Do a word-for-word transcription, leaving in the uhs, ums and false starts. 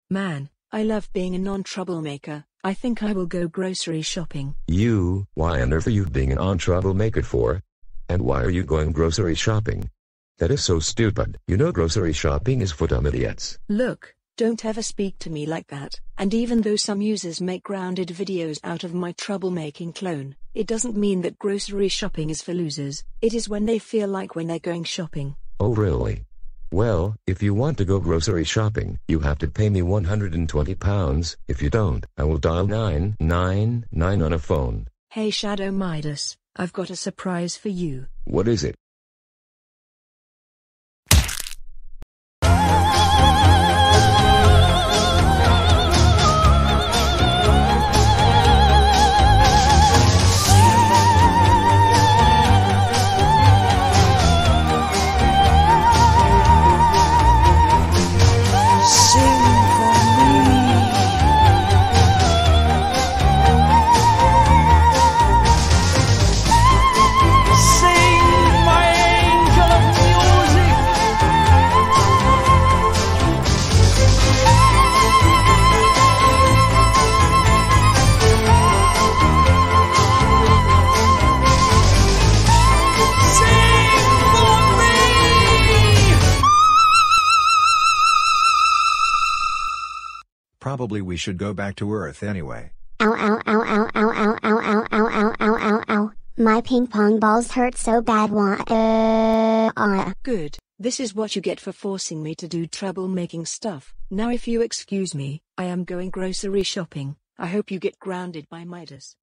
Man, I love being a non-troublemaker. I think I will go grocery shopping. You, why on earth are you being a non-troublemaker for? And why are you going grocery shopping? That is so stupid. You know grocery shopping is for dumb idiots. Look, don't ever speak to me like that. And even though some users make grounded videos out of my troublemaking clone, it doesn't mean that grocery shopping is for losers. It is when they feel like when they're going shopping. Oh really? Well, if you want to go grocery shopping, you have to pay me one hundred twenty pounds. If you don't, I will dial nine nine nine on a phone. Hey Shadow Midas, I've got a surprise for you. What is it? Probably we should go back to Earth anyway. Ow ow ow ow ow ow ow ow ow ow ow ow ow. My ping pong balls hurt so bad. Wah, uh, uh. Good, this is what you get for forcing me to do troublemaking stuff. Now if you excuse me, I am going grocery shopping. I hope you get grounded by Midas.